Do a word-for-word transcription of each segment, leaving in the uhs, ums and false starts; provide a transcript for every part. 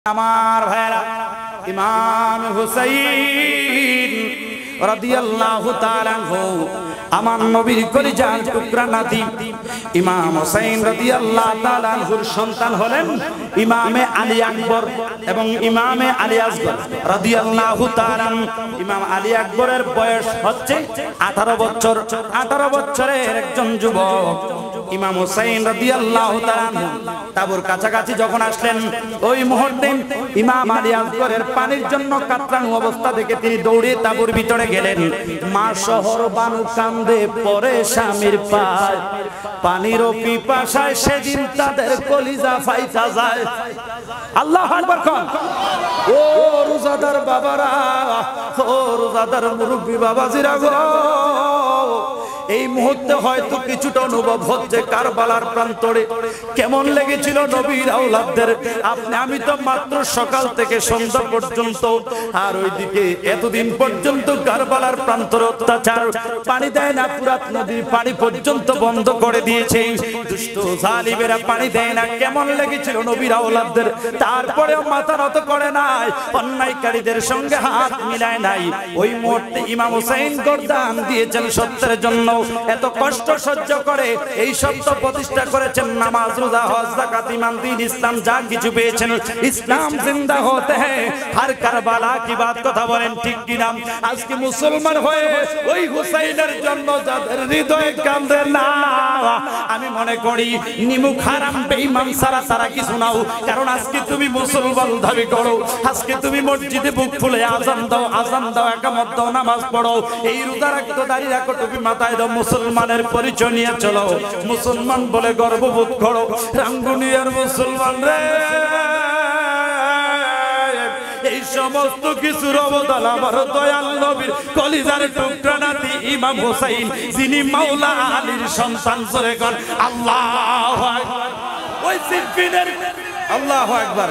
আমার ভাইরা ইমাম হুসাইন রাদিয়াল্লাহু তাআলা আনহু আমার নবীর কলিজার টুকরা নাতি ইমাম হুসাইন রাদিয়াল্লাহু তাআলা আনহুর সন্তান হলেন ইমামে আলী আকবর এবং ইমামে আলী আসগর রাদিয়াল্লাহু তাআলা। ইমাম আলী আকবরের বয়স হচ্ছে আঠারো বছর। আঠারো বছরের একজন যুবক ইমাম হুসাইন রাদিয়াল্লাহু তাআলা তাবুর কাছাকাছি যখন আসলেন, ওই মুহূর্তে ইমাম আলী আসগরের পানির জন্য কাতরানো অবস্থা দেখে তিনি দৌড়ে তাবুর ভিতরে গেলেন। মা শহর বানু কান্দে পরে স্বামীর পায়, পানির পিপাসায় সেদিন তাদের কলিজা ফাইটা যায়। আল্লাহু আকবার কোন। ও রোজাদার বাবারা, ও রোজাদার মুরব্বি বাবাজিরা গো, এই মুহূর্তে হয়তো কিছুটা অনুভব হচ্ছে কারবালার প্রান্তরে কেমন লেগেছিল নবীর আওলাদদের। আপনি আমি তো মাত্র সকাল থেকে সন্ধ্যা পর্যন্ত, আর ওইদিকে এতদিন পর্যন্ত কারবালার প্রান্তরে অত্যাচার, পানি দেয় না, ফুরাত নদীর পানি পর্যন্ত বন্ধ করে দিয়েছে, দুষ্ট জালিমেরা পানি দেয় না। কেমন লেগেছিল নবীর আওলাদদের। তারপরেও মাথা নত করে নাই, অন্যায়কারীদের সঙ্গে হাত মিলায় নাই। ওই মুহূর্তে ইমাম হুসাইন গর্দান দিয়েছেন সত্যের জন্য। এত কষ্ট সহ্য করে এই সত্য প্রতিষ্ঠা করেছেন। নামাজ, রোজা, হজ, যাকাত, ঈমান, দ্বীন, ইসলাম যা কিছু পেয়েছেন, ইসলাম জিন্দা হতে হ্যায় হর কারবালা কি বাত। কথা বলেন ঠিক কি না? আজকে মুসলমান হয়ে ওই হুসাইনের জন্য যাদের হৃদয়ে কান্দে না, আমি মনে করি নিমুখ হারাম বেঈমান সারা সারা কিছু নাও। কারণ আজকে তুমি মুসলমান দাবি করো, আজকে তুমি মসজিদে বুক ফুলে আজান দাও, আজান দাও, একামত দাও, নামাজ পড়ো, এই রোজা রাখতো, দাঁড়িয়ে রাখো, টুপি মাথায় দাও, মুসলমানের পরিচয় নিয়ে চলো, মুসলমান বলে গর্ববোধ করো। রাঙ্গুনিয়ার মুসলমান রে, এই সমস্ত কিছুর অবদান আমার দয়াল নবীর কলিজার টুকরা নাতি ইমাম হুসাইন, যিনি মাওলা আলীর সন্তান। জোরে কর আল্লাহু আকবার। ওই সিফিনের আল্লাহু আকবার।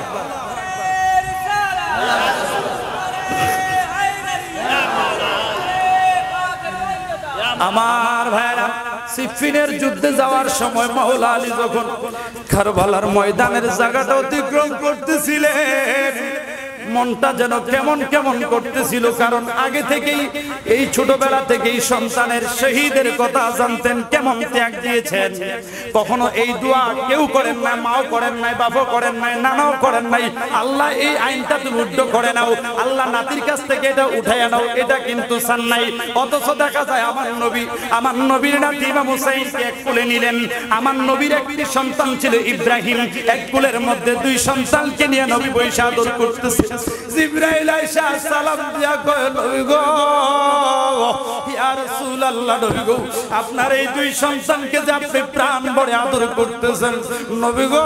আমার ভাইরা, সিফিনের যুদ্ধে যাওয়ার সময় মাওলা আলী যখন কারবালার ময়দানের জায়গাটা অতিক্রম করতেছিলেন, মনটা যেন কেমন কেমন করতেছিল। কারণ আগে থেকেই এই ছোটবেলা থেকেই সন্তানের শহীদের কথা জানতেন, কেমন ত্যাগ দিয়েছেন। কখনো এই দোয়া কেউ করেন না, মাও করেন নাই, বাপও করেন নাই, নানাও করেন নাই। আল্লাহ এই আইনটা তুমি রুদ্ধ করে নাও, আল্লাহ নাতির কাছ থেকে এটা উঠাইয়া নাও, এটা কিন্তু চান নাই। অথচ দেখা যায় আমার নবী, আমার নবীর নাতি ইমাম হুসাইনকে এক কোলে নিলেন। আমার নবীর একটি সন্তান ছিল ইব্রাহিম, এক কোলের মধ্যে দুই সন্তানকে নিয়ে নবী বৈশা আদর করতেছে। জিবরাইল আয়েশা সালাম দিয়া কয়, নবী গো, ইয়া রাসূলুল্লাহ, নবী গো, আপনার এই দুই সন্তানকে যে আপনি প্রাণ ভরে আদর করতেছেন, নবী গো,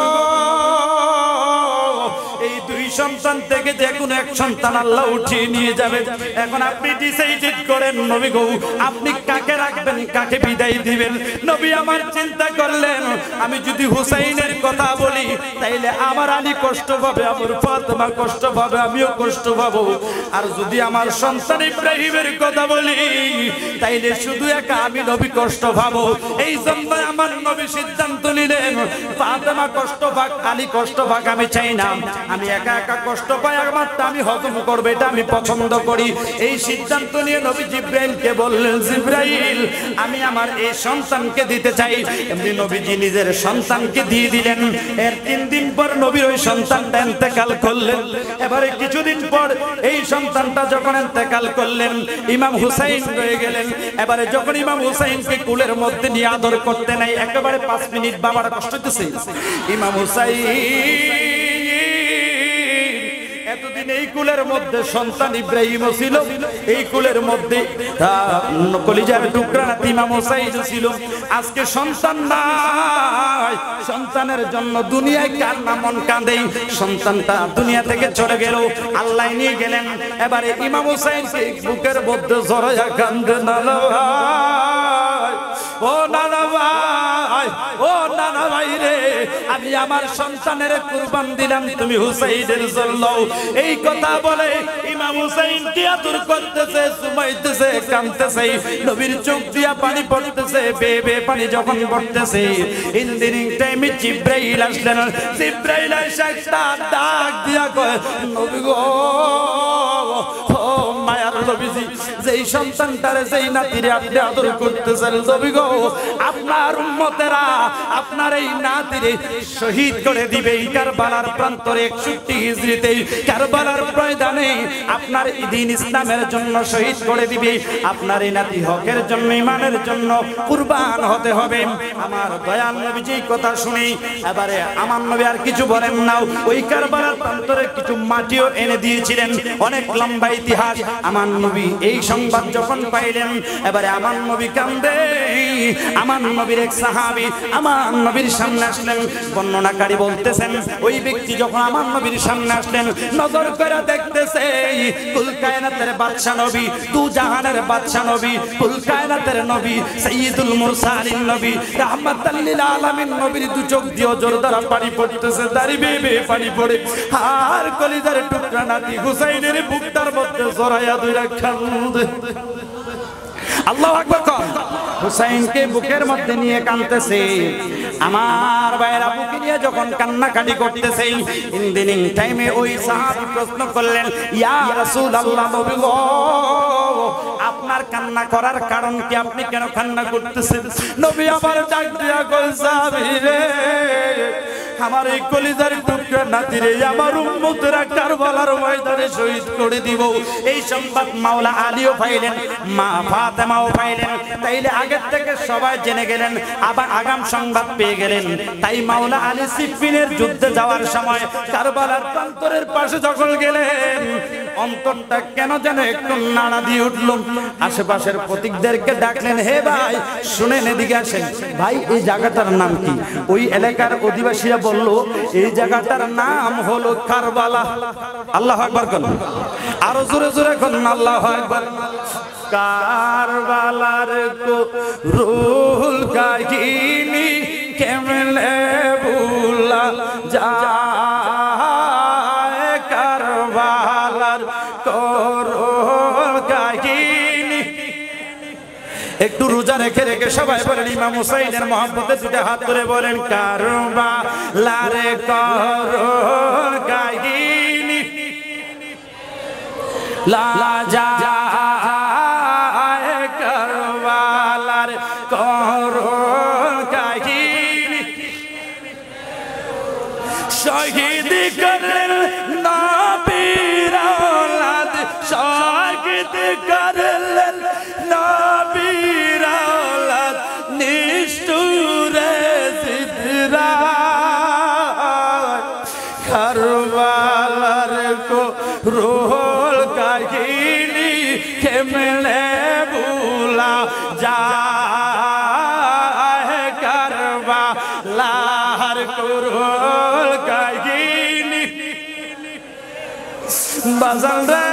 এই দুই সন্তান থেকে যে কোনো এক সন্তান আল্লাহ উঠিয়ে নিয়ে যাবে। এখন আপনি ডিসাইড করেন নবী গো, আপনি কাকে রাখবেন, কাকে বিদায় দিবেন। নবী আমার চিন্তা করলেন, আমি যদি হুসাইনের কথা বলি তাইলে আমার আলী কষ্ট পাবে, আমার ফাতেমা কষ্ট পাবে, আমিও কষ্ট পাবো। আর যদি আমার সন্তান ইব্রাহিমের কথা বলি তাইলে শুধু একা আমি নবী কষ্ট পাবো। এই জন্য আমার নবী সিদ্ধান্ত নিলেন, ফাতেমা কষ্ট পাক, আলী কষ্ট পাক আমি চাই না, আমি একা একা কষ্ট পাই, আমার আমি হজম করবে, এটা আমি পছন্দ করি। এই সিদ্ধান্ত নিয়ে নবী জিবরাইলকে বললেন, জিবরাইল, আমি আমার এই সন্তানকে দিতে চাই। এমনি নবীজি নিজের সন্তানকে দিয়ে দিলেন। এর তিন দিন পর নবীর ওই সন্তানটা ইন্তেকাল করলেন। এবারে কিছুদিন পর এই সন্তানটা যখন ইন্তেকাল করলেন, ইমাম হুসাইন রয়ে গেলেন। এবারে যখন ইমাম হুসাইনকে কুলের মধ্যে নিয়ে আদর করতে নাই, একেবারে পাঁচ মিনিট বাবার কষ্ট হতেছে। ইমাম হুসাইন এতদিন এই কুলের মধ্যে সন্তান ইব্রাহিম ছিল, এই কুলের মধ্যে কলিজার টুকরা নাতি ইমাম হুসাইন ছিল। আজকে সন্তান নাই, সন্তানের জন্য দুনিয়ায় কার না মন কাঁদে। সন্তানটা দুনিয়া থেকে চলে গেল, আল্লাহ নিয়ে গেলেন। এবারে ইমাম হুসাইনকে বুকের মধ্যে জড়াইয়া কান্দে, নানা ভাই, ও নানা ভাই, ভাই, ও নানা ভাই রে, আমি আমার সন্তানের কুরবান দিলাম তুমি হুসাইনের জন্য। এই কথা বলে ইমাম হুসাইন তিয়াতুর করতেছে, সুমাইতেছে, কাঁদতেছে, নবীর চোখ দিয়া পানি পড়তেছে, বেয়ে বেয়ে পানি যখন পড়তেছে, ইন্দিনিং টাইমে জিব্রাইল আসলেন। জিব্রাইল এসে একটা ডাক দিয়া কয়, নবী গো, ও মায়ার নবীজি, যেই সন্তানটারে যেই নাতিরে আপনি আদর করতেছেন, নবী গো, আপনার উম্মতেরা আপনার এই নাতিরে শহীদ করে দিবে এই কারবালার প্রান্তরে একষট্টি হিজরিতে, কারবালার ময়দানে আপনার দ্বীন ইসলামের জন্য শহীদ করে দিবে। আপনার এই নাতি হকের জন্য, ইমানের জন্য কুরবান হতে হবে। আমার দয়াল নবীজি কথা শুনি এবারে আমার নবী আর কিছু বলেন না, ওই কারবালার প্রান্তরে কিছু মাটিও এনে দিয়েছিলেন। অনেক লম্বা ইতিহাস। আমার নবী এই সংবাদ যখন পাইলেন, এবারে আমার নবী কান্দে। আমার নবীর এক সাহাবী আমার নবীর সামনে আসলেন। বর্ণনাকারী বলতেছেন, ওই ব্যক্তি যখন আমার নবীর সামনে আসলেন, নজর করে দেখতেছে কুল কায়নাতের বাদশা নবী, দু জাহানের বাদশা নবী, কুল কায়নাতের নবী, সাইয়্যিদুল মুরসালিন নবী, রাহমাতাল লিল আলামিন নবীর দু চোখ দিয়ে জোরদার পানি পড়তেছে, দাড়ি বেয়ে বেয়ে পানি পড়ে। আর কলিজার টুকরা নাতি হুসাইনের বুকটার মধ্যে জড়াইয়া ধইরা কান্দে। আল্লাহু আকবার। হুসাইনকে বুকের মধ্যে নিয়ে কাঁদতেছে। আমার ভাইয়েরা বুকে নিয়ে যখন কান্নাকাটি করতেছে, ইন্দিনিং টাইমে ওই সাহাবী প্রশ্ন করলেন, ইয়া রাসূলুল্লাহ, নবী গো, আপনার কান্না করার কারণ কি? আপনি কেন কান্না করতেছেন? নবী আবার ডাক দিয়া কই, সাহাবী রে, আমার এই কলিজার টুকরা নাতিরে আমার উম্মতেরা কারবালার ময়দানে শহীদ করে দিব। এই সংবাদ মাওলা আলীও পাইলেন, মা ফাতেমাও পাইলেন। তাইলে আগের থেকে সবাই জেনে গেলেন, আবার আগাম সংবাদ পেয়ে গেলেন। তাই মাওলা আলী সিফিনের যুদ্ধে যাওয়ার সময় কারবালার প্রান্তরের পাশে যখন গেলেন, অন্তরটা কেন যেন একটু নাড়া দিয়ে উঠল। আশেপাশের প্রতীকদেরকে ডাকলেন, হে ভাই শুনেন, এদিকে আসেন। ভাই এই জায়গাটার নাম কি? ওই এলাকার অধিবাসীরা বলল, এই জায়গাটার নাম হলো কারবালা। আল্লাহু আকবার করুন, আরো জোরে জোরে করুন, আল্লাহু আকবার। কারবালার কো রুহুল কাহিনী কেমনে ভুলা যায়, কারবালার করুল কাহিনী। একটু রোজা রেখে রেখে সবাই বলেন, ইমাম হুসাইনের মহব্বতে দুটো হাত ধরে বলেন, কারবালার করুল কাহিনী লা যায়, কারবালার করুল কাহিনী। শহীদ করলেন নবীর औलाद, শহীদ করলেন নবীর औलाद, নিষ্ঠুরে জিদরা কারবালার করুল কাহিনী কেমনে ভুলা যায়, কারবালার করুল কাহিনী। বাজান রে,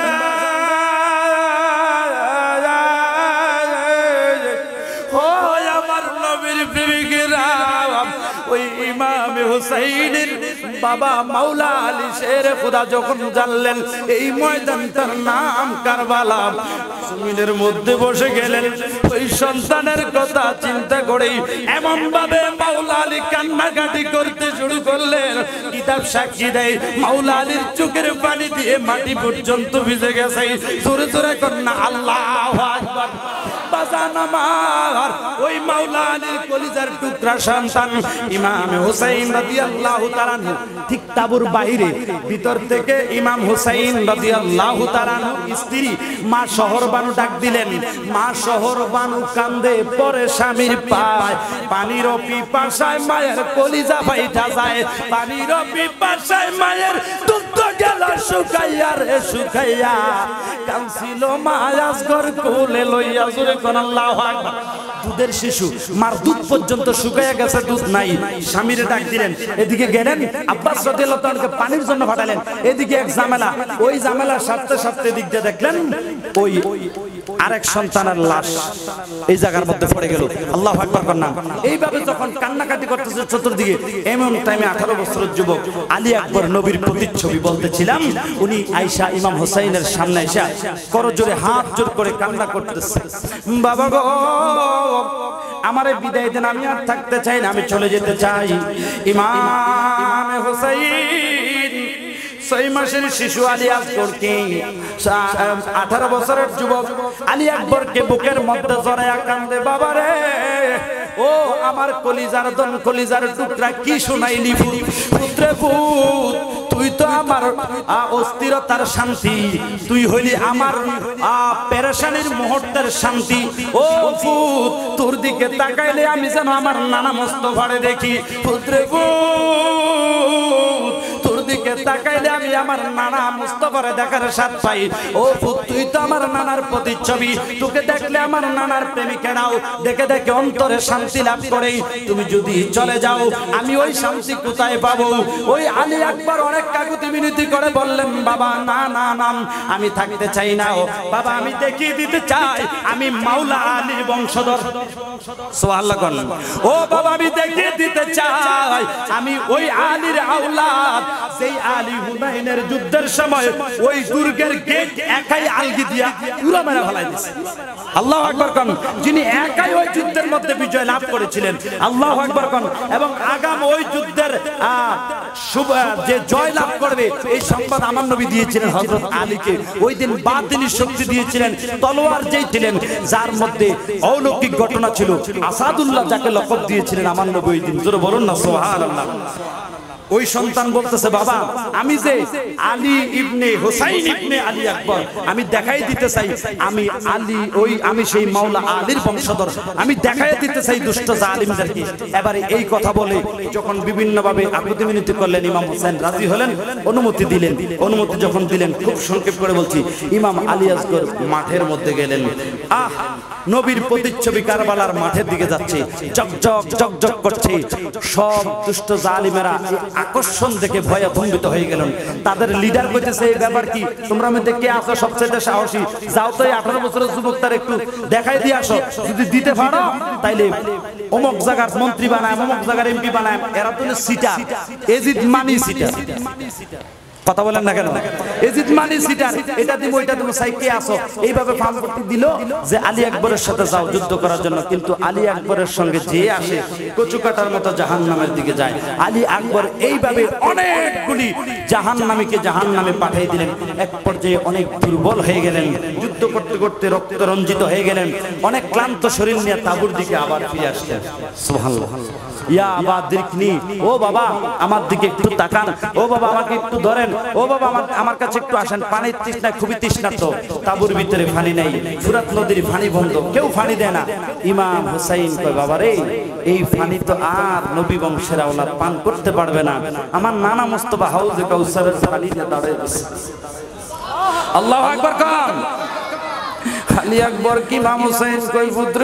ও আমার নবীর প্রেমিকেরা, ওই ইমাম হুসাইনের বাবা মাওলা আলী শের খুদা যখন জানলেন এই ময়দানটার নাম কারবালা, জমিনের মধ্যে বসে গেলেন। ওই সন্তানের কথা চিন্তা করে এমন ভাবে মাওলা আলী কান্নাকাটি করতে শুরু করলেন, কিতাব সাক্ষী দেয় মাওলা আলীর চোখের পানি দিয়ে মাটি পর্যন্ত ভিজে গেছে। জোরে জোরে কন্যা আল্লাহু আকবার। বাজান আমার, ওই মাওলা আলীর কলিজার টুকরা সন্তান ইমাম হুসাইন রাদিয়াল্লাহু তাআলা ঠিক তাবুর বাইরে ভিতর থেকে ইমাম হুসাইন রাদিয়াল্লাহু তাআলা স্ত্রী মা শহরবানু ডাক দিলেন। মা শহরবানু কান্দে পরে স্বামীর পায়, পানির পিপাসায় মায়ের কলিজা ফাইটা যায়, পানির পিপাসায় মায়ের দুধ গেল শুকাইয়া রে শুকাইয়া কাঁদছিল মা আসগর কোলে লইয়া জোরে কোন আল্লাহু আকবার দুধের শিশু মার দুধ পর্যন্ত শুকাইয়া গেছে দুধ নাই স্বামীরে ডাক দিলেন এদিকে গেলেন আব্বাস রাদিয়াল্লাহু তাআলাকে পানির জন্য পাঠালেন এদিকে এক ঝামেলা ওই ঝামেলার সাথে সাথে দিক দিয়ে দেখলেন ওই আরেক সন্তানের লাশ এই জায়গার মধ্যে পড়ে গেল আল্লাহু আকবার কর নাম এইভাবে যখন কান্নাকাটি করতেছে চতুর্দিকে এমন টাইমে আঠারো বছরের যুবক আলী আকবর নবীর প্রতিচ্ছবি বলতেছিলাম উনি আয়েশা ইমাম হোসেনের সামনে এসে করজোরে হাত জোর করে কান্না করতেছে বাবা গো আমারে বিদায় দেন আমি আর থাকতে চাই না আমি চলে যেতে চাই ইমাম হোসেন ছয় মাসের শিশু আলী আকবরকে আঠারো বছরের যুবক আলী আকবরকে বুকের মধ্যে জড়ায়া কান্দে বাবা রে ও আমার কলিজার দন কলিজার টুকরা কি শুনাইলি পুত্রে পুত তুই তো আমার অস্থিরতার শান্তি তুই হইলি আমার পেরেশানির মুহূর্তের শান্তি ও পুত তোর দিকে তাকাইলে আমি যেন আমার নানা মোস্তফারে দেখি পুত্রে পুত তোর দিকে তাকাইলে আমি আমার নানা মুস্তফারে দেখার স্বাদ পাই ও পুত তুই তো আমার নানার প্রতিচ্ছবি তোকে দেখলে আমার নানার প্রেমিকেরাও দেখে দেখে অন্তরে শান্তি লাভ করে তুমি যদি চলে যাও আমি ওই শান্তি কোথায় পাবো ওই আলী আকবর অনেক কাকুতি মিনতি করে বললেন বাবা না না না আমি থাকতে চাই না ও বাবা আমি দেখিয়ে দিতে চাই আমি মাওলা আলীর বংশধর সুবহানাল্লাহ ও বাবা আমি দেখিয়ে দিতে চাই আমি ওই আলীর আওলাদ সেই আলী হুনাইনের যুদ্ধের সময় ওই দুর্গের গেট একাই আলগি দিয়া পুরো মেরে ফেলাই দিয়েছে আল্লাহু আকবার কোন যিনি একাই ওই যুদ্ধের মধ্যে বিজয় লাভ করেছিলেন আল্লাহু আকবার কোন এবং আগাম ওই যুদ্ধের যে জয় লাভ করবে এই সংবাদ আমার নবী দিয়েছিলেন হযরত আলীকে ওই দিন বাতিনি শক্তি দিয়েছিলেন তলোয়ার যেই ছিলেন যার মধ্যে অলৌকিক ঘটনা ছিল আসাদুল্লাহ যাকে লকব দিয়েছিলেন আমার নবী ওই দিন জোরে বলুন না সুবহানাল্লাহ ওই সন্তান বলতেছে বাবা আমি যে আলী ইবনে হুসাইন ইবনে আলী আকবর আমি দেখাই দিতে চাই আমি আলী ওই আমি সেই মাওলা আলীর বংশধর আমি দেখাই দিতে চাই দুষ্ট জালিমদেরকে এবারে এই কথা বলে যখন বিভিন্ন ভাবে আকুতি মিনতি করলেন ইমাম হোসেন রাজি হলেন অনুমতি দিলেন অনুমতি যখন দিলেন খুব সংক্ষেপ করে বলছি ইমাম আলী আসগর মাঠের মধ্যে গেলেন আহ নবীর প্রতিচ্ছবি কারবালার মাঠের দিকে যাচ্ছে জগজগ জগজগ করছে সব দুষ্ট জালিমেরা আকর্ষণ দেখে ভয়ে ভঙ্গিত হয়ে গেলেন তাদের লিডার কইতেছে এই ব্যাপার কি তোমরা মধ্যে কে আছো সবচেয়ে সাহসী যাও তো এই আঠারো বছরের যুবক তার একটু দেখাই দিয়ে আসো যদি দিতে পারো তাইলে অমুক জায়গার মন্ত্রী বানায় অমুক জায়গার এমপি বানায় এরা তো সিটার এজিদ মানি সিটার কথা বলেন না কেন এজিদ মানি সিটার এটা দিব ওইটা দিব চাই কে আসো এইভাবে ফার্ম করতে দিল যে আলী আকবরের সাথে যাও যুদ্ধ করার জন্য কিন্তু আলী আকবরের সঙ্গে যে আসে কচুকাটার মতো জাহান্নামের দিকে যায় আলী আকবর এইভাবে অনেকগুলি জাহান্নামীকে জাহান্নামে পাঠিয়ে দিলেন এক পর্যায়ে অনেক দুর্বল হয়ে গেলেন যুদ্ধ করতে করতে রক্ত রঞ্জিত হয়ে গেলেন অনেক ক্লান্ত শরীর নিয়ে তাঁবুর দিকে আবার ফিরে আসলেন সুবহানাল্লাহ ইয়া আবা দিরকনি ও বাবা আমার দিকে একটু তাকান ও বাবা আমাকে একটু ধরেন ও বাবা আমার আমার কাছে একটু আসেন পানির তৃষ্ণা খুবই তৃষ্ণার্ত তাঁবুর ভিতরে পানি নাই ফুরাত নদীর পানি বন্ধ কেউ পানি দেয় না ইমাম হুসাইন কয় বাবা রে এই পানি তো আর নবী বংশের আওলাদ পান করতে পারবে না আমার নানা মুস্তাফা হাউজে কাউসারের পানি দিয়ে দাঁড়িয়ে আছে আল্লাহু আকবার কান আলী আকবর কি ইমাম হুসাইন কই পুত্র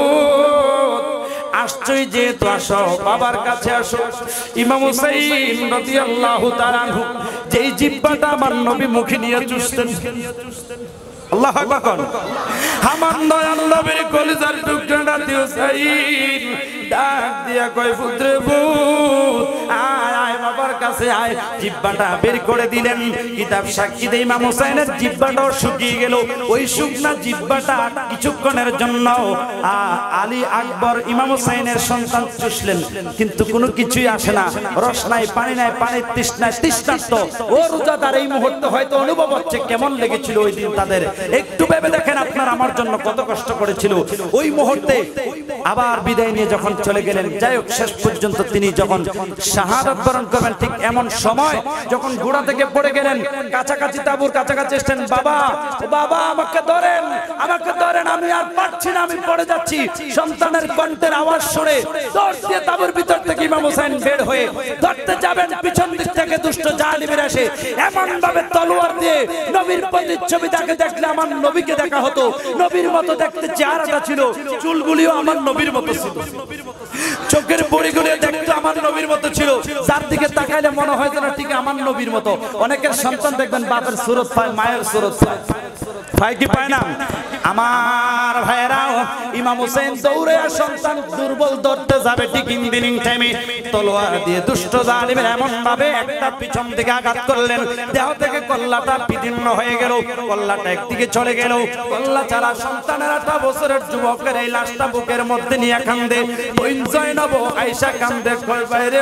আসছই যেহেতু আসো বাবার কাছে আসো ইমাম হুসাইন রাদিয়াল্লাহু তাআলা আনহু যেই জিহ্বাটা আমার নবী মুখে নিয়ে চুষতেন আল্লাহু আকবার আমার দয়াল নবীর কলিজার টুকরাটা দিও হুসাইন ডাক দিয়া কয় পুত্র পুত আয় আয় বাবার কাছে আয় জিহ্বাটা বের করে দিলেন কিতাব সাক্ষী দেয় ইমাম হুসাইনের জিহ্বাটাও শুকিয়ে গেল ওই শুকনা জিহ্বাটা কিছুক্ষণের জন্য আলী আকবর ইমাম হুসাইনের সন্তান চুষলেন কিন্তু কোনো কিছুই আসে না রস নাই পানি নাই পানির তৃষ্ণায় তৃষ্ণার্ত ও রোজাদার এই মুহূর্তে হয়তো অনুভব হচ্ছে কেমন লেগেছিল ওই দিন তাদের একটু ভেবে দেখেন আপনার আপনার আমার জন্য কত কষ্ট করেছিল। ওই মুহূর্তে আবার বিদায় নিয়ে যখন চলে গেলেন, যাই হোক শেষ পর্যন্ত তিনি যখন শাহাদাত বরণ করবেন, ঠিক এমন সময় যখন ঘোড়া থেকে পড়ে গেলেন, কাছাকাছি তাঁবুর কাছাকাছি এসেছেন, বাবা বাবা আমাকে ধরেন, আমাকে ধরেন, আমি আর পারছি না, আমি পড়ে যাচ্ছি। সন্তানের কণ্ঠের আওয়াজ শুনে দৌড় দিয়ে তাঁবুর ভিতর থেকে ইমাম হোসেন বের হয়ে ধরতে যাবেন, পিছন দিক থেকে দুষ্ট জালিমেরা এসে এমন ভাবে তলোয়ার দিয়ে নবীর প্রতিচ্ছবি তাকে দেখলে আমার নবীকে দেখা হতো, নবীর মতো দেখতে চেহারাটা ছিল, চুলগুলিও আমার নবীর মতো ছিল, চোখের পরিগুলো দেখতে আমার নবীর মতো ছিল, যার দিকে তাকাইলে মনে হয় না ঠিক আমার নবীর মতো। অনেকের সন্তান দেখবেন বাপের সুরত পায়, মায়ের সুরত পায়, পায় কি পায় না? আমার ভাইয়েরাও ইমাম হোসেন দৌড়ে সন্তান দুর্বল ধরতে যাবে, ঠিক ইঞ্জিনিয়ারিং টাইমে তলোয়ার দিয়ে দুষ্ট জালিমের এমন ভাবে একটা পিছন থেকে আঘাত করলেন, দেহ থেকে কল্লাটা বিদীর্ণ হয়ে গেল, কল্লাটা একদিকে চলে গেল। কল্লা ছাড়া সন্তানের আঠারো বছরের যুবকের এই লাশটা বুকের মধ্যে নিয়ে কান্দে, বইন জয়নব আয়েশা কান্দে, কয় বাইরে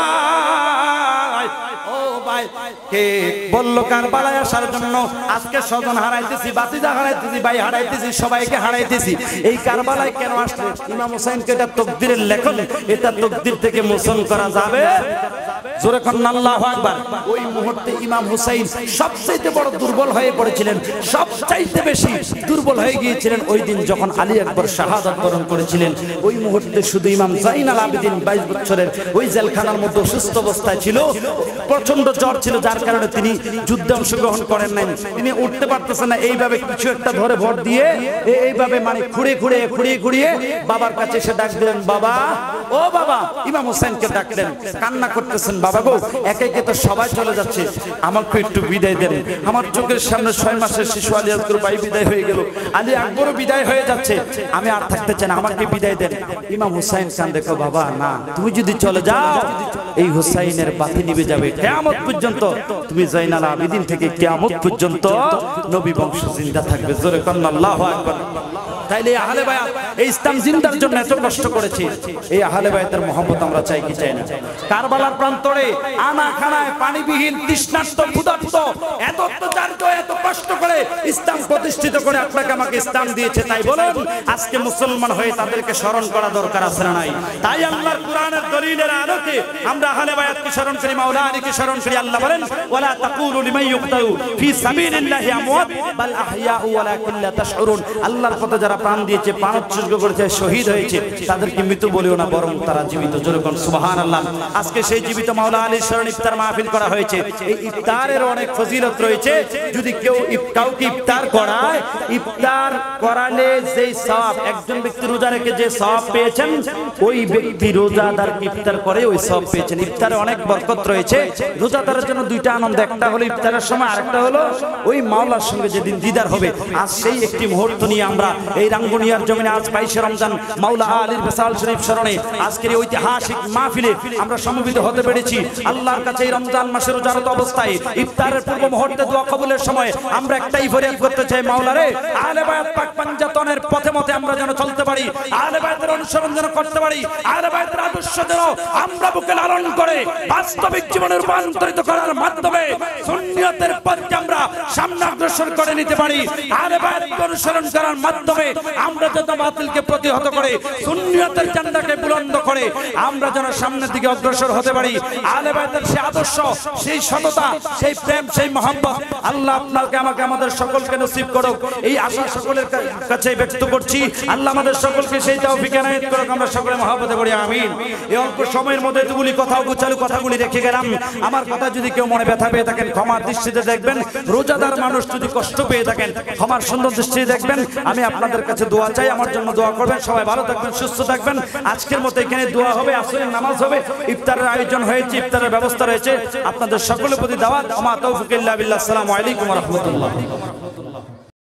ভাই ও ভাই, কে বললো কারবালায় আসার জন্য? আজকে স্বজন হারাইতেছি, বাতিজা হারাইতেছি, ভাই হারাইতেছি, সবাইকে হারাইতেছি, এই কারবালায় কেন আসলে? ইমাম হোসেনকে এটা তকদিরের লেখন, এটা তকদির থেকে মোচন করা যাবে? জোরে কন্না আল্লাহু আকবার। ওই মুহূর্তে ইমাম হুসাইন সবচাইতে বড় দুর্বল হয়ে পড়েছিলেন, সবচাইতে বেশি দুর্বল হয়ে গিয়েছিলেন ওই দিন যখন আলী আকবর শাহাদাত বরণ করেছিলেন। ওই মুহূর্তে শুধু ইমাম জাইনাল আবেদিন বাইশ বছরের ওই জেলখানার মধ্যে অসুস্থ অবস্থায় ছিল, প্রচন্ড জ্বর ছিল, যার কারণে তিনি যুদ্ধে অংশগ্রহণ করেন নাই। তিনি উঠতে পারতেছেন না, এইভাবে কিছু একটা ধরে ভর দিয়ে এইভাবে মানে খুঁড়ে খুঁড়ে খুঁড়িয়ে খুঁড়িয়ে বাবার কাছে এসে ডাক দিলেন, বাবা ও বাবা। ইমাম হোসেনকে ডাকলেন, কান্না করতেছেন, বাবা গো একে একে তো সবাই চলে যাচ্ছে, আমাকে একটু বিদায় দেন, আমার চোখের সামনে ছয় মাসের শিশু আলী আকবর ভাই বিদায় হয়ে গেল, আলী আকবরও বিদায় হয়ে যাচ্ছে, আমি আর থাকতে চাই না, আমাকে বিদায় দেন। ইমাম হুসাইন খান দেখো, বাবা না, তুমি যদি চলে যাও এই হুসাইনের বাতি নিভে যাবে কিয়ামত পর্যন্ত, তুমি জাইনাল আবেদিন থেকে কিয়ামত পর্যন্ত নবী বংশ জিন্দা থাকবে। জোরে কন্না আল্লাহু আকবার। তাইলে আহলে বায়াত এই ইসলাম জিন্দার জন্য এত কষ্ট করেছে, এই আহলে বায়াতের মহব্বত আমরা চাই কি চাই না? কারবালার প্রান্তরে আনা খানায় পানিবিহীন তৃষ্ণার্ত ক্ষুধার্ত এত অত্যাচারিত এত কষ্ট করে ইসলাম প্রতিষ্ঠিত করে আপনাকে আমাকে ইসলাম দিয়েছে, তাই বলেন আজকে মুসলমান হয়ে তাদেরকে স্মরণ করা দরকার আছে না নাই? তাই আল্লাহর কোরআনের দলিলের আলোকে আমরা আহলে বায়াতকে স্মরণ করি, মাওলা আলীকে স্মরণ করি। আল্লাহ বলেন, ওয়ালা তাকুলু লিমান ইউকতালু ফি সাবিলিল্লাহি আমওয়াত বাল আহইয়াউ ওয়ালাকিন লা তাশউরুন। আল্লাহর পথে যারা প্রাণ দিয়েছে, প্রাণ উৎসর্গ করেছে, শহীদ হয়েছে, তাদেরকে মৃত বলিও না, বরং তারা জীবিত। জোরে কোন সুবহানাল্লাহ। আজকে সেই জীবিত মাওলা আলীর স্মরণ ইফতার মাহফিল করা হয়েছে। এই ইফতারের অনেক ফজিলত রয়েছে। যদি কেউ কাউকে ইফতার করায়, ইফতার করালে যেই সওয়াব, একজন ব্যক্তি রোজা রেখে যে সওয়াব পেয়েছেন, ওই ব্যক্তি রোজাদারকে ইফতার করে ওই সওয়াব পেয়েছেন। ইফতারে অনেক বরকত রয়েছে। রোজাদারের জন্য দুইটা আনন্দ, একটা হলো ইফতারের সময়, আরেকটা হলো ওই মাওলার সঙ্গে যেদিন দিদার হবে। আজ সেই একটি মুহূর্ত নিয়ে আমরা এই রাঙ্গুনিয়ার জমিনে আজ বাইশে রমজান মাওলা আলীর বিশাল শরীফ স্মরণে আজকের এই ঐতিহাসিক মাহফিলে আমরা সমবেত হতে পেরেছি। আল্লাহর কাছে এই রমজান মাসের রোজারত অবস্থায় ইফতারের পূর্ব মুহূর্তে দোয়া কবুলের সময় আমরা একটাই ফরিয়াদ করতে চাই, মাওলা রে, আহলে বায়াত পাক পাঞ্জাতনের পথে মতে আমরা যেন চলতে পারি, আহলে বায়াতের অনুসরণ যেন করতে পারি, আহলে বায়াতের আদর্শ যেন আমরা বুকে লালন করে বাস্তবিক জীবনে রূপান্তরিত করার মাধ্যমে সুন্নিয়তের পথকে আমরা সামনে অগ্রসর করে নিতে পারি। আহলে বায়াতকে অনুসরণ করার মাধ্যমে আমরা যত বাতিলকে প্রতিহত করে সুন্নিয়তের ঝান্ডাকে বুলন্দ করে আমরা যেন সামনের দিকে অগ্রসর হতে পারি। আহলে বায়াতের সেই আদর্শ, সেই সততা, সেই প্রেম, সেই মহব্বত আল্লাহ আপনাকে আমাকে আমাদের সকলকে নসিব করুক, এই আশা সকলের কাছে ব্যক্ত করছি। আল্লাহ আমাদের সকলকে সেই তৌফিক এনায়েত করুক, আমরা সকলে মহব্বতে করি আমিন। এই অল্প সময়ের মধ্যে এতগুলি কথা, গোছালো কথাগুলি রেখে গেলাম। আমার কথা যদি কেউ মনে ব্যথা পেয়ে থাকেন ক্ষমার দৃষ্টিতে দেখবেন, রোজাদার মানুষ যদি কষ্ট পেয়ে থাকেন ক্ষমার সুন্দর দৃষ্টিতে দেখবেন। আমি আপনাদের কাছে দোয়া চাই, আমার জন্য দোয়া করবেন। সবাই ভালো থাকবেন, সুস্থ থাকবেন। আজকের মতো এখানে দোয়া হবে, আসরের নামাজ হবে, ইফতারের আয়োজন হয়েছে, ইফতারের ব্যবস্থা রয়েছে। আপনাদের সকলের প্রতি দাওয়াত। আমা তৌফিক ইল্লা বিল্লাহ। আসসালামু আলাইকুম ওয়া রাহমাতুল্লাহ।